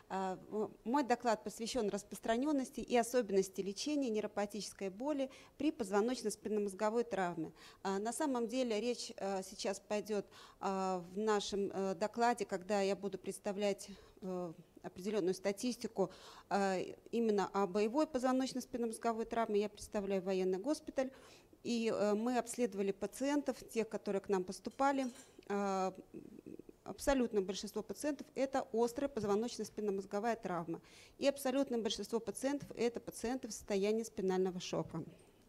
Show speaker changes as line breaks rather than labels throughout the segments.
Мой доклад посвящен распространенности и особенности лечения нейропатической боли при позвоночно-спинномозговой травме. На самом деле речь сейчас пойдет в нашем докладе, когда я буду представлять определенную статистику именно о боевой позвоночно-спинномозговой травме. Я представляю военный госпиталь, и мы обследовали пациентов, тех, которые к нам поступали. Абсолютное большинство пациентов – это острая позвоночно-спинномозговая травма. И абсолютное большинство пациентов – это пациенты в состоянии спинального шока.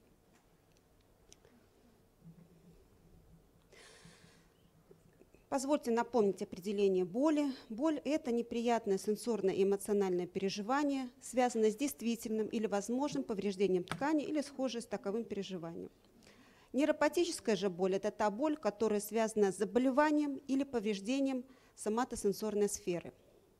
Позвольте напомнить определение боли. Боль – это неприятное сенсорное и эмоциональное переживание, связанное с действительным или возможным повреждением ткани или схожее с таковым переживанием. Нейропатическая же боль – это та боль, которая связана с заболеванием или повреждением соматосенсорной сферы.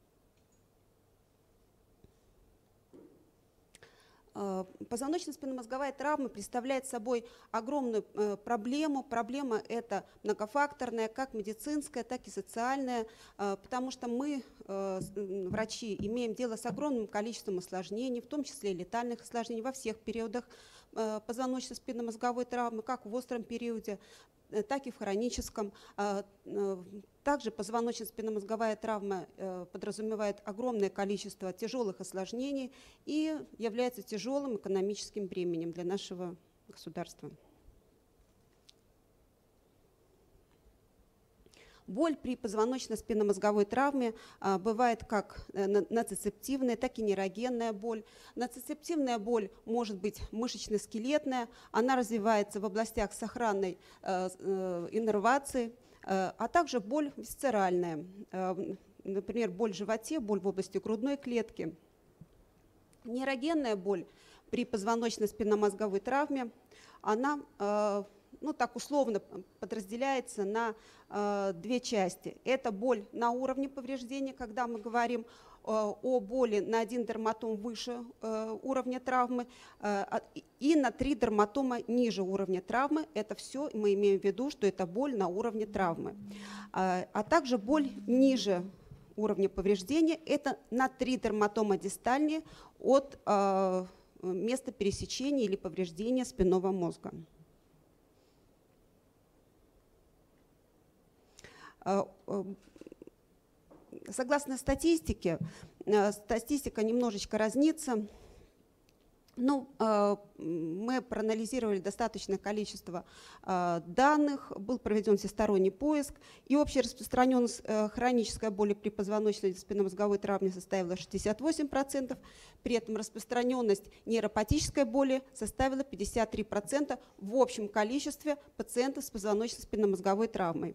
Позвоночно-спинномозговая травма представляет собой огромную проблему. Проблема эта многофакторная, как медицинская, так и социальная, потому что мы, врачи, имеем дело с огромным количеством осложнений, в том числе и летальных осложнений во всех периодах позвоночно-спинномозговой травмы, как в остром периоде, так и в хроническом. Также позвоночно-спинномозговая травма подразумевает огромное количество тяжелых осложнений и является тяжелым экономическим бременем для нашего государства. Боль при позвоночно-спинномозговой травме бывает как ноцицептивная, так и нейрогенная боль. Ноцицептивная боль может быть мышечно-скелетная, она развивается в областях сохранной иннервации, а также боль висцеральная, например, боль в животе, боль в области грудной клетки. Нейрогенная боль при позвоночно-спинномозговой травме, она так условно подразделяется на две части. Это боль на уровне повреждения, когда мы говорим о боли на 1 дерматом выше уровня травмы и на 3 дерматома ниже уровня травмы. Это все мы имеем в виду, что это боль на уровне травмы. А также боль ниже уровня повреждения, это на 3 дерматома дистальнее от места пересечения или повреждения спинного мозга. Согласно статистике, статистика немножечко разнится. Мы проанализировали достаточное количество данных, был проведен всесторонний поиск, и общая распространенность хронической боли при позвоночной спинномозговой травме составила 68%, при этом распространенность нейропатической боли составила 53% в общем количестве пациентов с позвоночно-спинномозговой травмой.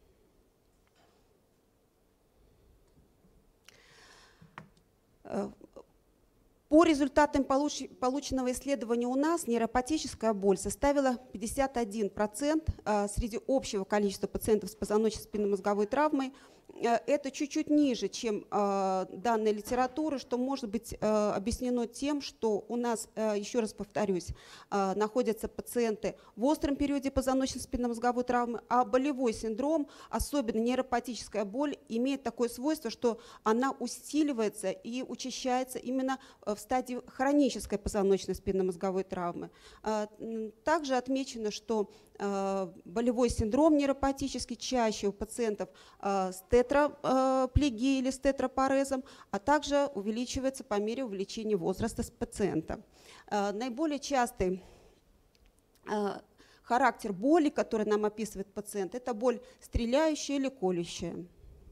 По результатам полученного исследования у нас нейропатическая боль составила 51% среди общего количества пациентов с позвоночно-спинномозговой травмой. Это чуть-чуть ниже, чем данные литературы, что может быть объяснено тем, что у нас, еще раз повторюсь, находятся пациенты в остром периоде позвоночно-спинномозговой травмы, а болевой синдром, особенно нейропатическая боль, имеет такое свойство, что она усиливается и учащается именно в стадии хронической позвоночно-спинномозговой травмы. Также отмечено, что болевой синдром нейропатический чаще у пациентов с тетраплегией или с тетрапорезом, а также увеличивается по мере увеличения возраста пациента. Наиболее частый характер боли, который нам описывает пациент, это боль стреляющая или колющая.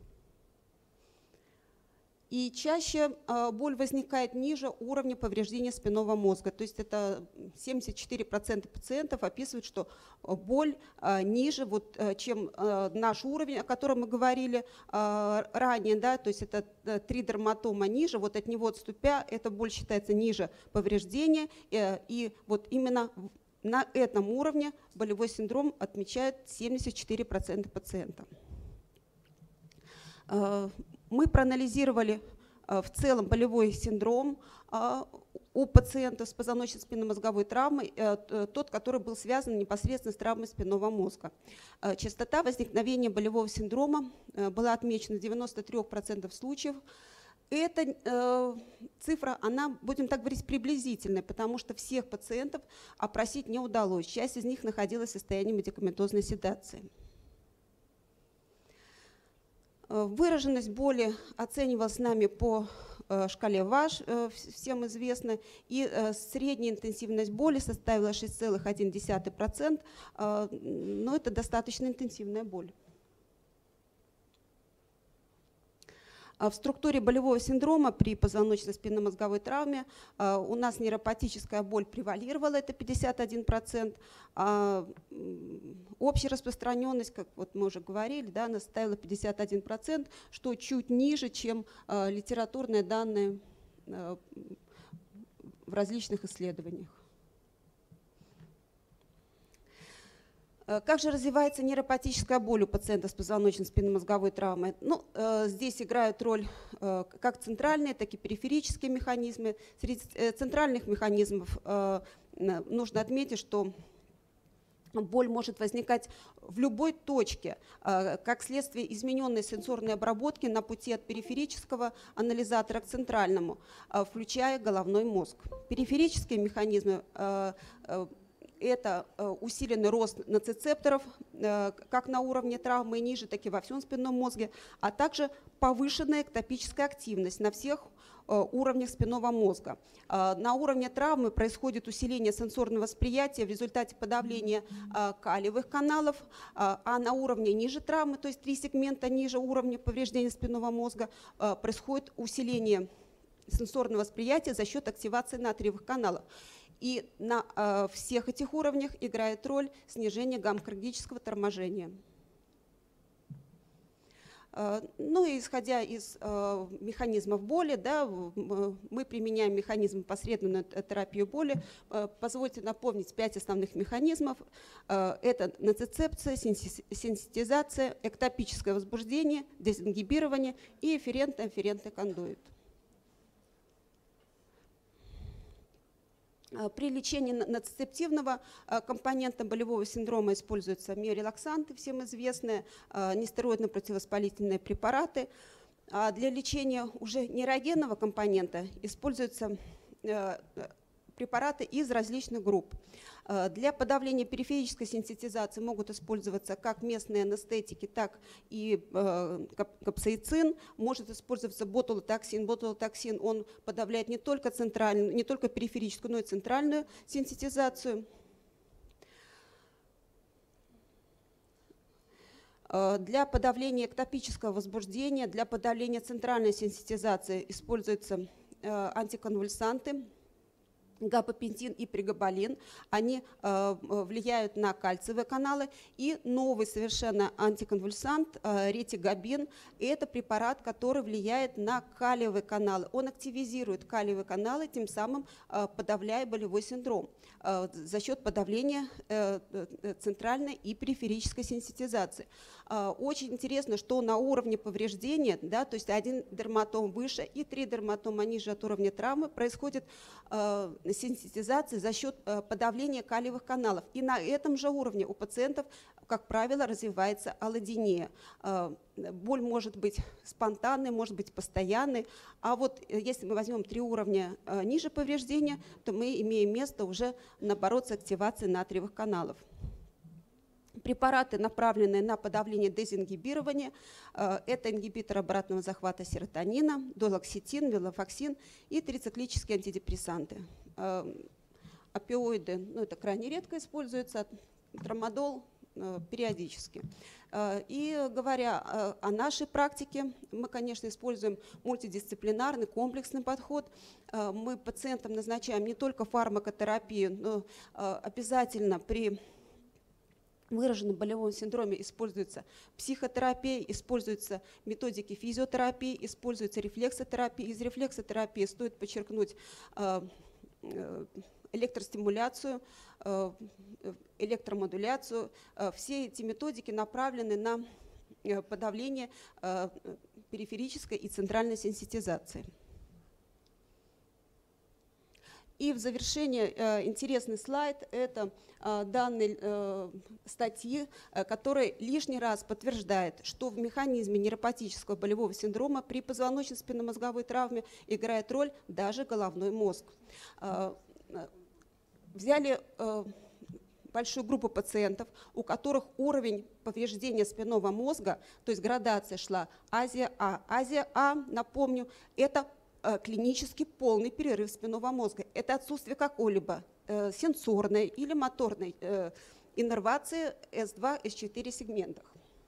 И чаще боль возникает ниже уровня повреждения спинного мозга. То есть это 74% пациентов описывают, что боль ниже, чем наш уровень, о котором мы говорили ранее. Да? То есть это 3 дерматома ниже, от него отступя, эта боль считается ниже повреждения. И именно на этом уровне болевой синдром отмечает 74% пациентов. Мы проанализировали в целом болевой синдром у пациентов с позвоночно-спинномозговой травмой, тот, который был связан непосредственно с травмой спинного мозга. Частота возникновения болевого синдрома была отмечена в 93% случаев. Эта цифра, она, будем так говорить, приблизительная, потому что всех пациентов опросить не удалось. Часть из них находилась в состоянии медикаментозной седации. Выраженность боли оценивалась нами по шкале ВАШ, всем известно, и средняя интенсивность боли составила 6,1%, но это достаточно интенсивная боль. В структуре болевого синдрома при позвоночно-спинномозговой травме у нас нейропатическая боль превалировала, это 51%. Общая распространенность, как вот мы уже говорили, да, она составила 51%, что чуть ниже, чем литературные данные в различных исследованиях. Как же развивается нейропатическая боль у пациента с позвоночно-спинномозговой травмой? Ну, здесь играют роль как центральные, так и периферические механизмы. Среди центральных механизмов нужно отметить, что боль может возникать в любой точке, как следствие измененной сенсорной обработки на пути от периферического анализатора к центральному, включая головной мозг. Периферические механизмы это усиленный рост ноцицепторов, как на уровне травмы и ниже, так и во всем спинном мозге, а также повышенная эктопическая активность на всех уровнях спинного мозга. На уровне травмы происходит усиление сенсорного восприятия в результате подавления калиевых каналов, а на уровне ниже травмы, то есть 3 сегмента ниже уровня повреждения спинного мозга, происходит усиление сенсорного восприятия за счет активации натриевых каналов. И на всех этих уровнях играет роль снижение гамма-кардического торможения. Ну и исходя из механизмов боли, да, мы применяем механизм посредственную терапию боли. Позвольте напомнить 5 основных механизмов. Это ноцицепция, сенситизация, эктопическое возбуждение, дезингибирование и эфферентный кондуит. При лечении ноцицептивного компонента болевого синдрома используются миорелаксанты, всем известные, нестероидно-противовоспалительные препараты. А для лечения уже нейрогенного компонента используются препараты из различных групп. Для подавления периферической сенситизации могут использоваться как местные анестетики, так и капсаицин. Может использоваться ботулотоксин. Ботулотоксин он подавляет не только центральную, не только периферическую, но и центральную сенситизацию. Для подавления эктопического возбуждения, для подавления центральной сенситизации используются антиконвульсанты. Габапентин и прегабалин, они влияют на кальциевые каналы, и новый совершенно антиконвульсант ретигабин, это препарат, который влияет на калиевые каналы. Он активизирует калиевые каналы, тем самым подавляя болевой синдром за счет подавления центральной и периферической сенситизации. Очень интересно, что на уровне повреждения, да, то есть 1 дерматом выше и 3 дерматома ниже от уровня травмы, происходит сенситизация за счет подавления калиевых каналов. И на этом же уровне у пациентов, как правило, развивается аллодинея. Боль может быть спонтанной, может быть постоянной. А вот если мы возьмем 3 уровня ниже повреждения, то мы имеем место уже, наоборот, с активацией натриевых каналов. Препараты, направленные на подавление дезингибирования, это ингибитор обратного захвата серотонина, долоксетин, вилофоксин и трициклические антидепрессанты. Опиоиды, ну, это крайне редко используется, трамадол периодически. И говоря о нашей практике, мы, конечно, используем мультидисциплинарный, комплексный подход. Мы пациентам назначаем не только фармакотерапию, но обязательно при выраженном болевом синдроме используется психотерапия, используются методики физиотерапии, используется рефлексотерапия. Из рефлексотерапии стоит подчеркнуть электростимуляцию, электромодуляцию. Все эти методики направлены на подавление периферической и центральной сенситизации. И в завершение интересный слайд – это данные статьи, которые лишний раз подтверждает, что в механизме нейропатического болевого синдрома при позвоночно-спинномозговой травме играет роль даже головной мозг. Взяли большую группу пациентов, у которых уровень повреждения спинного мозга, то есть градация шла Азия-А. Азия-А, напомню, это клинически полный перерыв спинного мозга. Это отсутствие какой-либо сенсорной или моторной иннервации S2, S4 сегментах.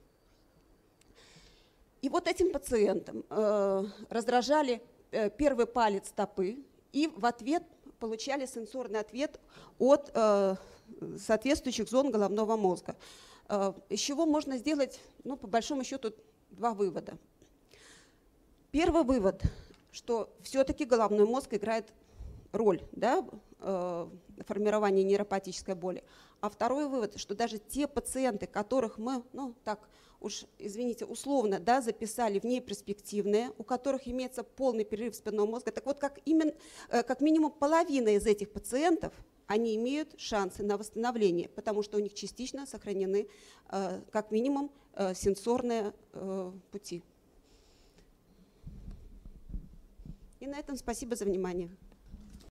И вот этим пациентам раздражали первый палец стопы и в ответ получали сенсорный ответ от соответствующих зон головного мозга. Из чего можно сделать, ну, по большому счету, два вывода. Первый вывод, что все-таки головной мозг играет роль, да, в формировании нейропатической боли. А второй вывод, что даже те пациенты, которых мы, ну, так уж, извините, условно, да, записали в неперспективные, у которых имеется полный перерыв спинного мозга, так вот, как минимум половина из этих пациентов, они имеют шансы на восстановление, потому что у них частично сохранены, как минимум, сенсорные пути. И на этом спасибо за внимание.